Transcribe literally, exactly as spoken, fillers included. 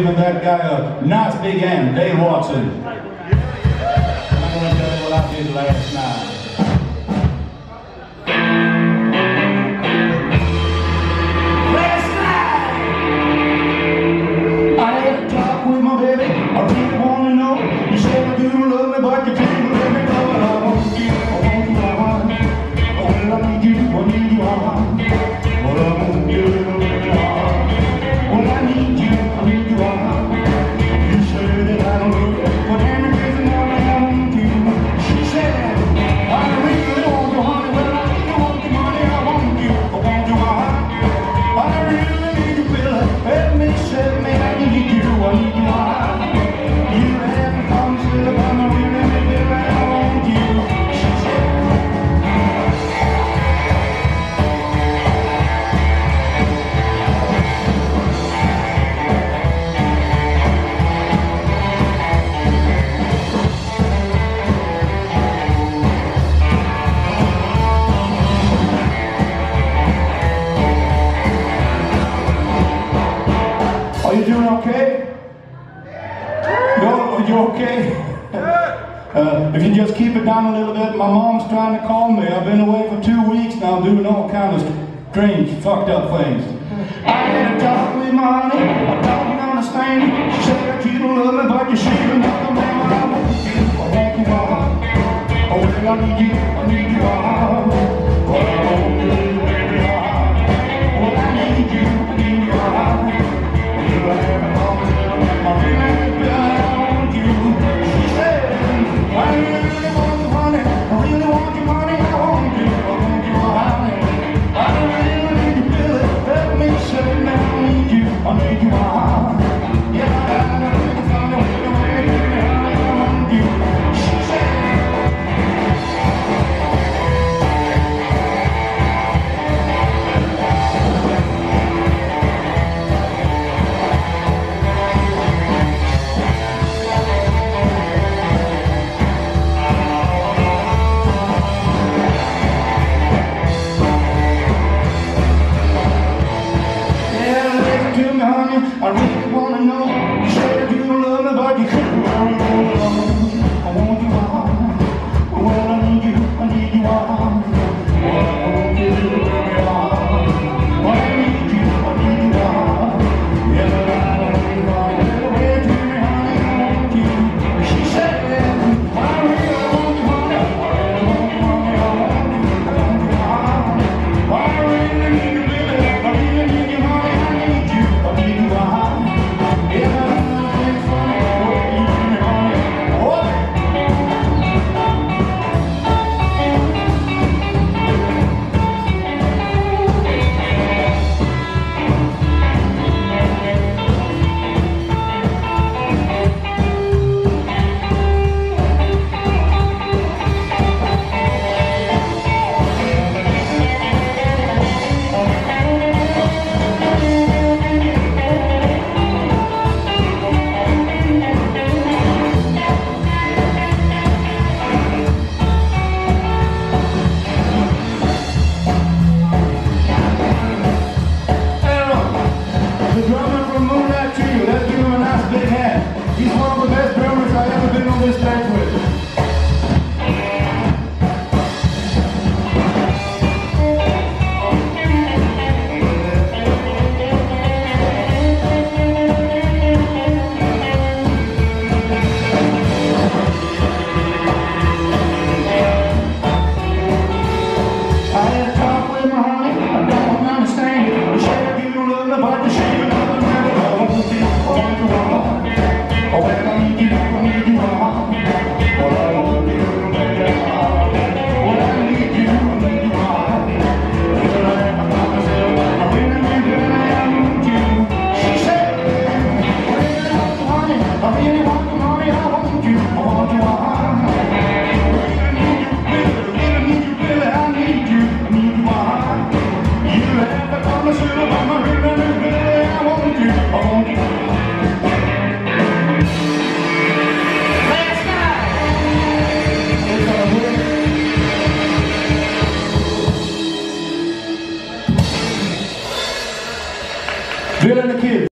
Give that guy a nice big hand, Dave Watson. I'm going to tell you what I did last night. Last night, I had a talk with my baby. I really want to know. You said I do love me, but you can't let me go. And I want you, I want you, I want you. Oh, well, I need you, I need you, I want you. Well, I want you, I want you. Well, I need you, I need you, I want you. You said that I don't look, but every reason why I want you. She said, I really want you, honey. Well, I really want you, money, I want you. I want you, I want you. I really need you, Bill. Help me, save me, I need you, I need you, I want you. You haven't come to the bottom, I really need you, I want you. She said, are you doing okay? No, are you okay? Uh, if you just keep it down a little bit, my mom's trying to call me. I've been away for two weeks now doing all kinds of strange, fucked up things. I had a talk with my honey, I don't understand. She said that you don't love me, but you should know the man I want you. I want you, I want you. Oh, well, I need you, I need you, I want you. Well, I want you, baby, I want you. Well, I need you, I need you, I want you. Well, I haven't come to the bottom, I really, I want you. She said, I really want you, honey. I really want you, money. I want you. I want you, honey. I really need you, Billy. Help me say now I need you. I need you, honey. Yeah, I need you, honey. I want you. She said, I really wanna know.